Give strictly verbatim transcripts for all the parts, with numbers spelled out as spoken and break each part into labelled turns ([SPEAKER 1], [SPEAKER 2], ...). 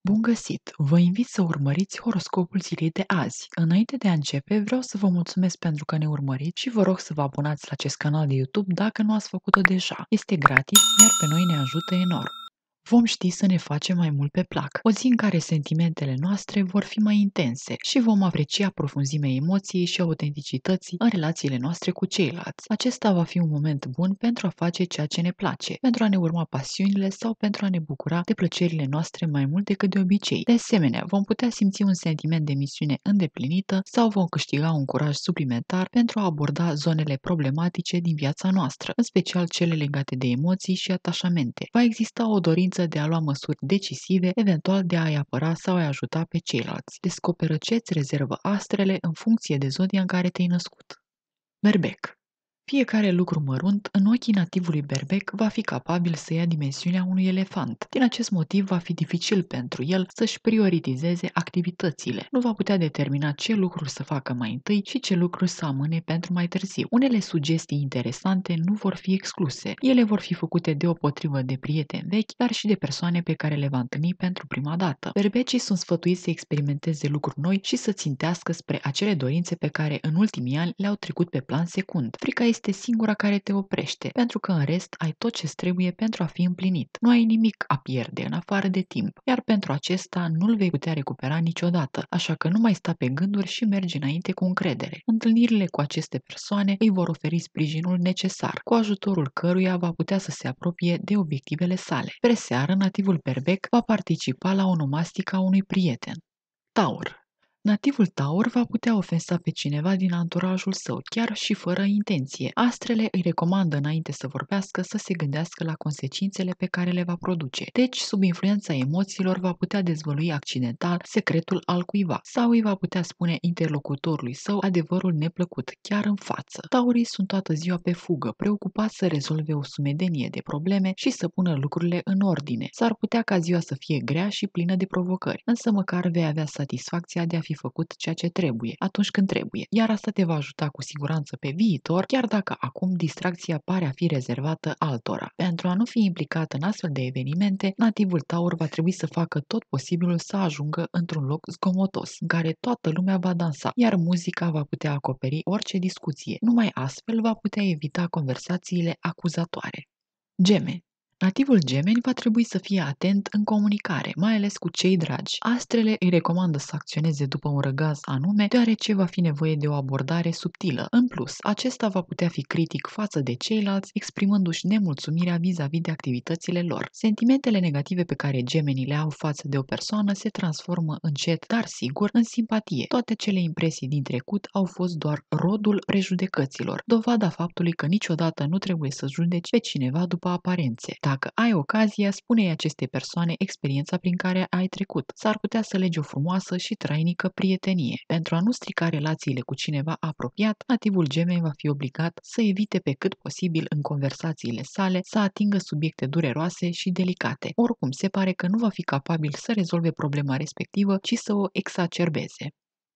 [SPEAKER 1] Bun găsit! Vă invit să urmăriți horoscopul zilei de azi. Înainte de a începe, vreau să vă mulțumesc pentru că ne urmăriți și vă rog să vă abonați la acest canal de YouTube dacă nu ați făcut-o deja. Este gratis, iar pe noi ne ajută enorm. Vom ști să ne facem mai mult pe plac, o zi în care sentimentele noastre vor fi mai intense și vom aprecia profunzimea emoției și autenticității în relațiile noastre cu ceilalți. Acesta va fi un moment bun pentru a face ceea ce ne place, pentru a ne urma pasiunile sau pentru a ne bucura de plăcerile noastre mai mult decât de obicei. De asemenea, vom putea simți un sentiment de misiune îndeplinită sau vom câștiga un curaj suplimentar pentru a aborda zonele problematice din viața noastră, în special cele legate de emoții și atașamente. Va exista o dorință de a lua măsuri decisive, eventual de a-i apăra sau a-i ajuta pe ceilalți. Descoperă ce îți rezervă astrele în funcție de zodia în care te-ai născut. Berbec. Fiecare lucru mărunt în ochii nativului berbec va fi capabil să ia dimensiunea unui elefant. Din acest motiv va fi dificil pentru el să-și prioritizeze activitățile. Nu va putea determina ce lucruri să facă mai întâi și ce lucruri să amâne pentru mai târziu. Unele sugestii interesante nu vor fi excluse. Ele vor fi făcute deopotrivă de prieteni vechi, dar și de persoane pe care le va întâlni pentru prima dată. Berbecii sunt sfătuiți să experimenteze lucruri noi și să țintească spre acele dorințe pe care în ultimii ani le-au trecut pe plan secund. Frica este singura care te oprește, pentru că în rest ai tot ce trebuie pentru a fi împlinit. Nu ai nimic a pierde în afară de timp, iar pentru acesta nu-l vei putea recupera niciodată, așa că nu mai sta pe gânduri și mergi înainte cu încredere. Întâlnirile cu aceste persoane îi vor oferi sprijinul necesar, cu ajutorul căruia va putea să se apropie de obiectivele sale. Spre seară, nativul berbec va participa la onomastica unui prieten. Taur. Nativul Taur va putea ofensa pe cineva din anturajul său, chiar și fără intenție. Astrele îi recomandă înainte să vorbească să se gândească la consecințele pe care le va produce. Deci, sub influența emoțiilor, va putea dezvălui accidental secretul al cuiva sau îi va putea spune interlocutorului său adevărul neplăcut, chiar în față. Taurii sunt toată ziua pe fugă, preocupați să rezolve o sumedenie de probleme și să pună lucrurile în ordine. S-ar putea ca ziua să fie grea și plină de provocări, însă măcar vei avea satisfacția de a fi făcut ceea ce trebuie, atunci când trebuie, iar asta te va ajuta cu siguranță pe viitor, chiar dacă acum distracția pare a fi rezervată altora. Pentru a nu fi implicat în astfel de evenimente, nativul Taur va trebui să facă tot posibilul să ajungă într-un loc zgomotos, în care toată lumea va dansa, iar muzica va putea acoperi orice discuție. Numai astfel va putea evita conversațiile acuzatoare. Gemeni. Nativul gemeni va trebui să fie atent în comunicare, mai ales cu cei dragi. Astrele îi recomandă să acționeze după un răgaz anume, deoarece va fi nevoie de o abordare subtilă. În plus, acesta va putea fi critic față de ceilalți, exprimându-și nemulțumirea vis-a-vis de activitățile lor. Sentimentele negative pe care gemenii le au față de o persoană se transformă încet, dar sigur, în simpatie. Toate cele impresii din trecut au fost doar rodul prejudecăților, dovada faptului că niciodată nu trebuie să judeci pe cineva după aparențe. Dacă ai ocazia, spune-i acestei persoane experiența prin care ai trecut. S-ar putea să legi o frumoasă și trainică prietenie. Pentru a nu strica relațiile cu cineva apropiat, nativul gemeni va fi obligat să evite pe cât posibil în conversațiile sale să atingă subiecte dureroase și delicate. Oricum, se pare că nu va fi capabil să rezolve problema respectivă, ci să o exacerbeze.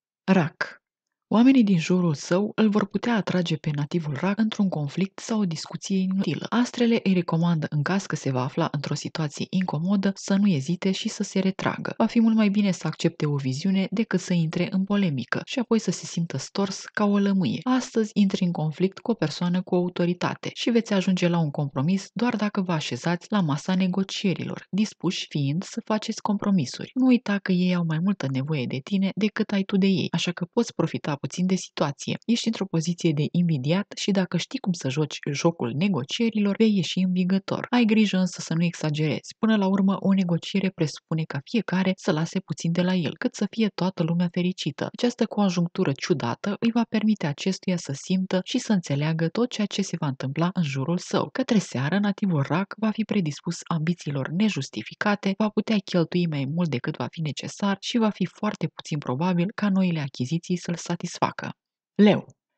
[SPEAKER 1] Rac. Oamenii din jurul său îl vor putea atrage pe nativul rac într-un conflict sau o discuție inutilă. Astrele îi recomandă, în caz că se va afla într-o situație incomodă, să nu ezite și să se retragă. Va fi mult mai bine să accepte o viziune decât să intre în polemică și apoi să se simtă stors ca o lămâie. Astăzi intri în conflict cu o persoană cu autoritate și veți ajunge la un compromis doar dacă vă așezați la masa negocierilor, dispuși fiind să faceți compromisuri. Nu uita că ei au mai multă nevoie de tine decât ai tu de ei, așa că poți profita puțin de situație. Ești într-o poziție de invidiat și dacă știi cum să joci jocul negocierilor, vei ieși învingător. Ai grijă însă să nu exagerezi. Până la urmă, o negociere presupune ca fiecare să lase puțin de la el, cât să fie toată lumea fericită. Această conjunctură ciudată îi va permite acestuia să simtă și să înțeleagă tot ceea ce se va întâmpla în jurul său. Către seară, nativul rac va fi predispus ambițiilor nejustificate, va putea cheltui mai mult decât va fi necesar și va fi foarte puțin probabil ca noile achiziții să-l satisfacă. Leu.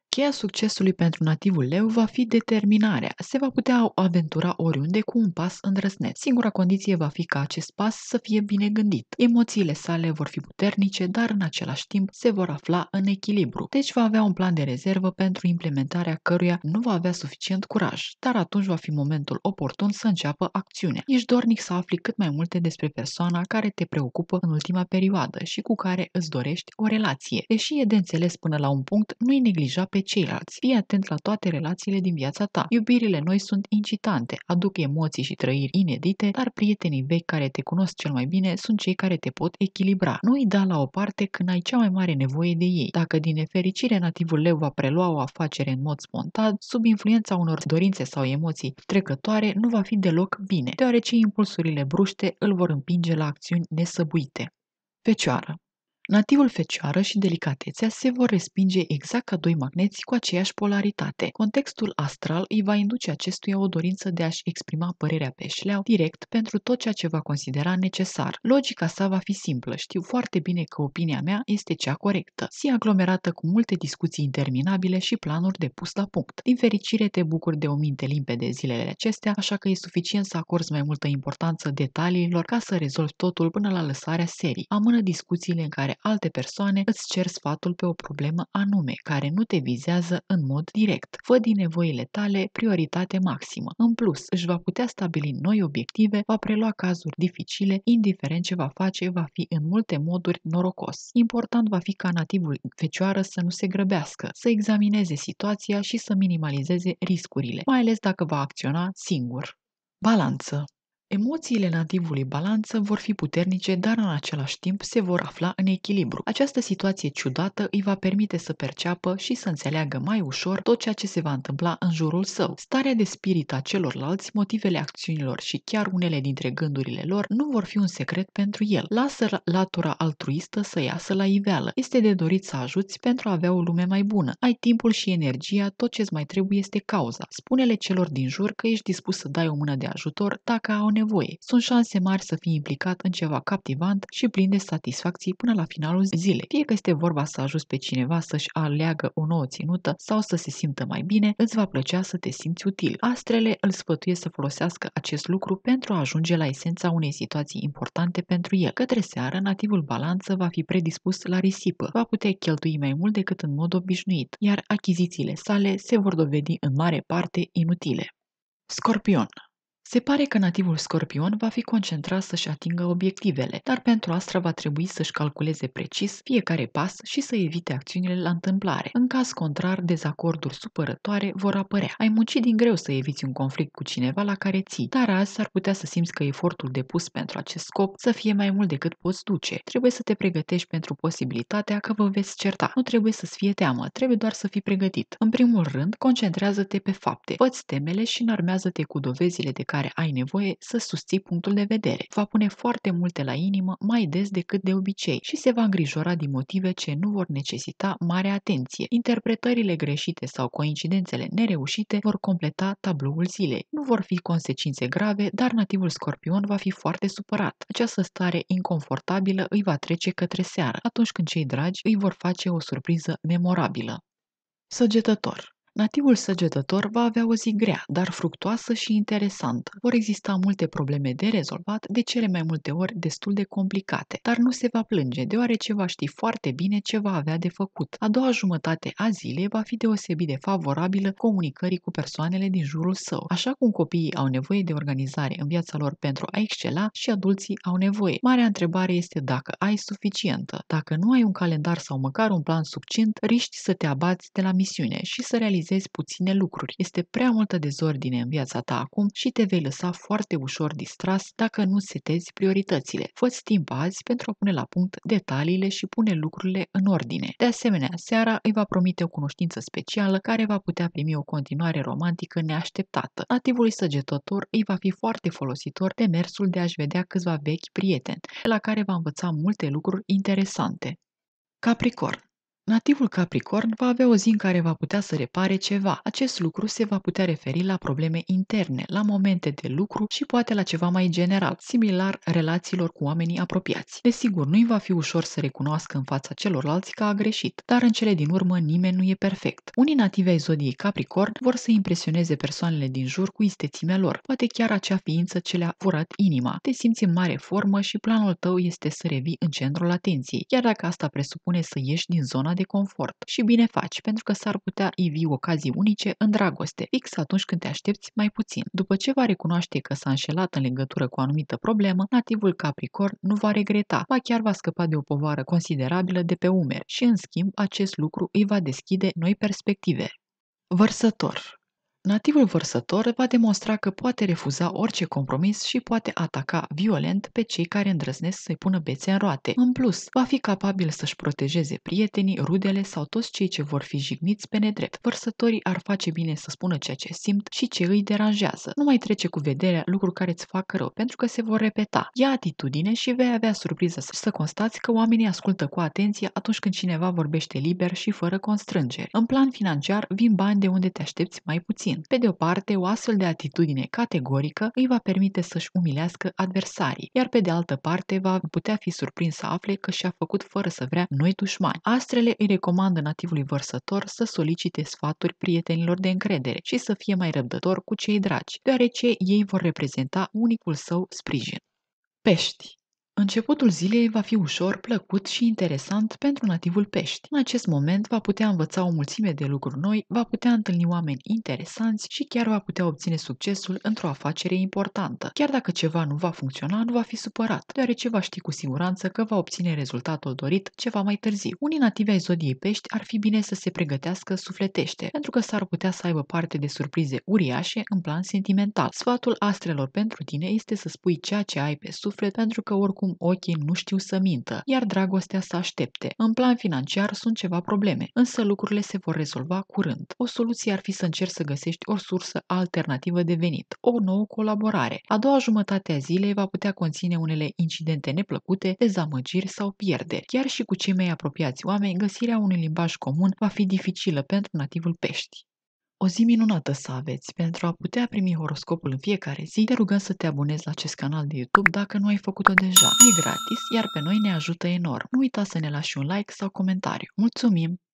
[SPEAKER 1] Cheia succesului pentru nativul leu va fi determinarea. Se va putea aventura oriunde cu un pas îndrăzneț. Singura condiție va fi ca acest pas să fie bine gândit. Emoțiile sale vor fi puternice, dar în același timp se vor afla în echilibru. Deci va avea un plan de rezervă pentru implementarea căruia nu va avea suficient curaj, dar atunci va fi momentul oportun să înceapă acțiunea. Ești dornic să afli cât mai multe despre persoana care te preocupă în ultima perioadă și cu care îți dorești o relație. Deși e de înțeles până la un punct, nu-i neglija pe ceilalți. Fii atent la toate relațiile din viața ta. Iubirile noi sunt incitante, aduc emoții și trăiri inedite, dar prietenii vechi care te cunosc cel mai bine sunt cei care te pot echilibra. Nu-i da la o parte când ai cea mai mare nevoie de ei. Dacă din nefericire nativul leu va prelua o afacere în mod spontan, sub influența unor dorințe sau emoții trecătoare, nu va fi deloc bine, deoarece impulsurile bruște îl vor împinge la acțiuni nesăbuite. Fecioară. Nativul fecioară și delicatețea se vor respinge exact ca doi magneți cu aceeași polaritate. Contextul astral îi va induce acestuia o dorință de a-și exprima părerea pe șleau direct pentru tot ceea ce va considera necesar. Logica sa va fi simplă, știu foarte bine că opinia mea este cea corectă. Si aglomerată cu multe discuții interminabile și planuri de pus la punct. Din fericire te bucuri de o minte limpede zilele acestea, așa că e suficient să acorzi mai multă importanță detaliilor ca să rezolvi totul până la lăsarea serii. Amână discuțiile în care alte persoane îți cer sfatul pe o problemă anume, care nu te vizează în mod direct. Fă din nevoile tale prioritate maximă. În plus, își va putea stabili noi obiective, va prelua cazuri dificile, indiferent ce va face, va fi în multe moduri norocos. Important va fi ca nativul fecioară să nu se grăbească, să examineze situația și să minimalizeze riscurile, mai ales dacă va acționa singur. Balanță. Emoțiile nativului balanță vor fi puternice, dar în același timp se vor afla în echilibru. Această situație ciudată îi va permite să perceapă și să înțeleagă mai ușor tot ceea ce se va întâmpla în jurul său. Starea de spirit a celorlalți, motivele acțiunilor și chiar unele dintre gândurile lor nu vor fi un secret pentru el. Lasă latura altruistă să iasă la iveală. Este de dorit să ajuți pentru a avea o lume mai bună. Ai timpul și energia, tot ce-ți mai trebuie este cauza. Spune-le celor din jur că ești dispus să dai o mână de ajutor dacă au nevoie. Sunt șanse mari să fii implicat în ceva captivant și plin de satisfacții până la finalul zilei. Fie că este vorba să ajuți pe cineva să-și aleagă o nouă ținută sau să se simtă mai bine, îți va plăcea să te simți util. Astrele îl sfătuie să folosească acest lucru pentru a ajunge la esența unei situații importante pentru el. Către seară, nativul balanță va fi predispus la risipă, va putea cheltui mai mult decât în mod obișnuit, iar achizițiile sale se vor dovedi în mare parte inutile. Scorpion. Se pare că nativul scorpion va fi concentrat să-și atingă obiectivele, dar pentru asta va trebui să-și calculeze precis fiecare pas și să evite acțiunile la întâmplare. În caz contrar, dezacorduri supărătoare vor apărea. Ai muncit din greu să eviți un conflict cu cineva la care ții, dar azi s-ar putea să simți că efortul depus pentru acest scop să fie mai mult decât poți duce. Trebuie să te pregătești pentru posibilitatea că vă veți certa. Nu trebuie să-ți fie teamă, trebuie doar să fii pregătit. În primul rând, concentrează-te pe fapte, fă-ți temele și înarmează-te cu dovezile de care ai nevoie să susții punctul de vedere. Va pune foarte multe la inimă mai des decât de obicei și se va îngrijora din motive ce nu vor necesita mare atenție. Interpretările greșite sau coincidențele nereușite vor completa tabloul zilei. Nu vor fi consecințe grave, dar nativul scorpion va fi foarte supărat. Această stare inconfortabilă îi va trece către seară, atunci când cei dragi îi vor face o surpriză memorabilă. Săgetător. Nativul săgetător va avea o zi grea, dar fructoasă și interesantă. Vor exista multe probleme de rezolvat, de cele mai multe ori destul de complicate, dar nu se va plânge, deoarece va ști foarte bine ce va avea de făcut. A doua jumătate a zilei va fi deosebit de favorabilă comunicării cu persoanele din jurul său. Așa cum copiii au nevoie de organizare în viața lor pentru a excela, și adulții au nevoie. Marea întrebare este dacă ai suficientă. Dacă nu ai un calendar sau măcar un plan succint, riști să te abați de la misiune și să realizezi puține lucruri. Este prea multă dezordine în viața ta acum și te vei lăsa foarte ușor distras dacă nu setezi prioritățile. Fă-ți timp azi pentru a pune la punct detaliile și pune lucrurile în ordine. De asemenea, seara îi va promite o cunoștință specială care va putea primi o continuare romantică neașteptată. Nativului săgetător îi va fi foarte folositor demersul de a-și vedea câțiva vechi prieteni, la care va învăța multe lucruri interesante. Capricorn. Nativul Capricorn va avea o zi în care va putea să repare ceva. Acest lucru se va putea referi la probleme interne, la momente de lucru și poate la ceva mai general, similar relațiilor cu oamenii apropiați. Desigur, nu-i va fi ușor să recunoască în fața celorlalți că a greșit, dar în cele din urmă nimeni nu e perfect. Unii nativi ai zodiei Capricorn vor să impresioneze persoanele din jur cu istețimea lor, poate chiar acea ființă ce le-a furat inima. Te simți în mare formă și planul tău este să revii în centrul atenției, chiar dacă asta presupune să ieși din zona de confort. Și bine faci, pentru că s-ar putea ivi ocazii unice în dragoste, fix atunci când te aștepți mai puțin. După ce va recunoaște că s-a înșelat în legătură cu o anumită problemă, nativul Capricorn nu va regreta, ba chiar va scăpa de o povară considerabilă de pe umeri și, în schimb, acest lucru îi va deschide noi perspective. Vărsător. Nativul vărsător va demonstra că poate refuza orice compromis și poate ataca violent pe cei care îndrăznesc să-i pună bețe în roate. În plus, va fi capabil să-și protejeze prietenii, rudele sau toți cei ce vor fi jigniți pe nedrept. Vărsătorii ar face bine să spună ceea ce simt și ce îi deranjează. Nu mai trece cu vederea lucruri care îți fac rău, pentru că se vor repeta. Ia atitudine și vei avea surpriză să constați că oamenii ascultă cu atenție atunci când cineva vorbește liber și fără constrângeri. În plan financiar, vin bani de unde te aștepți mai puțin. Pe de o parte, o astfel de atitudine categorică îi va permite să-și umilească adversarii, iar pe de altă parte va putea fi surprins să afle că și-a făcut fără să vrea noi dușmani. Astrele îi recomandă nativului vărsător să solicite sfaturi prietenilor de încredere și să fie mai răbdător cu cei dragi, deoarece ei vor reprezenta unicul său sprijin. Pești. Începutul zilei va fi ușor, plăcut și interesant pentru nativul Pești. În acest moment va putea învăța o mulțime de lucruri noi, va putea întâlni oameni interesanți și chiar va putea obține succesul într-o afacere importantă. Chiar dacă ceva nu va funcționa, nu va fi supărat, deoarece va ști cu siguranță că va obține rezultatul dorit ceva mai târziu. Unii nativi ai zodiei Pești ar fi bine să se pregătească sufletește, pentru că s-ar putea să aibă parte de surprize uriașe în plan sentimental. Sfatul astrelor pentru tine este să spui ceea ce ai pe suflet, pentru că oricum ochii nu știu să mintă, iar dragostea să aștepte. În plan financiar sunt ceva probleme, însă lucrurile se vor rezolva curând. O soluție ar fi să încerci să găsești o sursă alternativă de venit, o nouă colaborare. A doua jumătate a zilei va putea conține unele incidente neplăcute, dezamăgiri sau pierderi. Chiar și cu cei mai apropiați oameni, găsirea unui limbaj comun va fi dificilă pentru nativul Pești. O zi minunată să aveți! Pentru a putea primi horoscopul în fiecare zi, te rugăm să te abonezi la acest canal de YouTube dacă nu ai făcut-o deja. E gratis, iar pe noi ne ajută enorm. Nu uita să ne lași un like sau comentariu. Mulțumim!